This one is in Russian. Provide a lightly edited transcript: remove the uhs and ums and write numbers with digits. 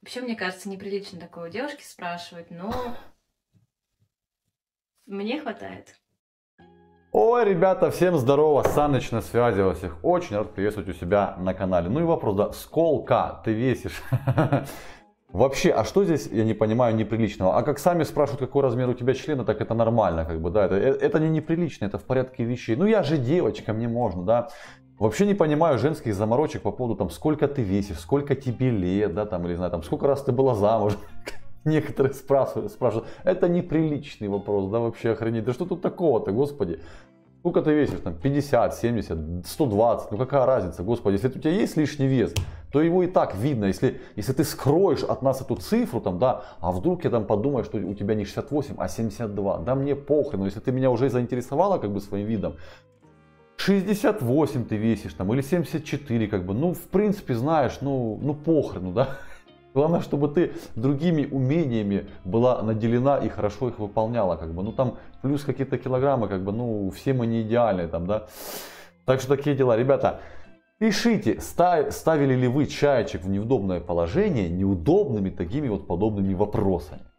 Вообще, мне кажется, неприлично такое у девушки спрашивать, но мне хватает. Ой, ребята, всем здорово, Саныч на связи, вас всех очень рад приветствовать у себя на канале. Ну и вопрос, да, сколько ты весишь? Вообще, а что здесь, я не понимаю, неприличного? А как сами спрашивают, какой размер у тебя члена, так это нормально, как бы, да, это не неприлично, это в порядке вещей. Ну я же девочка, мне можно, да. Вообще не понимаю женских заморочек по поводу, там, сколько ты весишь, сколько тебе лет, да, там, или, знаю, там, сколько раз ты была замужем. Некоторые спрашивают, это неприличный вопрос, да, вообще охренеть. Да что тут такого-то, господи? Сколько ты весишь, там, 50, 70, 120, ну какая разница, господи, если у тебя есть лишний вес, то его и так видно, если ты скроешь от нас эту цифру, там, да, а вдруг я там подумаю, что у тебя не 68, а 72, да мне похрен, но если ты меня уже заинтересовала, как бы, своим видом, 68 ты весишь, там, или 74, как бы, ну, в принципе, знаешь, ну похрену, да. Главное, чтобы ты другими умениями была наделена и хорошо их выполняла, как бы, ну там плюс какие-то килограммы, как бы, ну все мы не идеальные там, да. Так что такие дела, ребята. Пишите, ставили ли вы чаечек в неудобное положение неудобными такими вот подобными вопросами.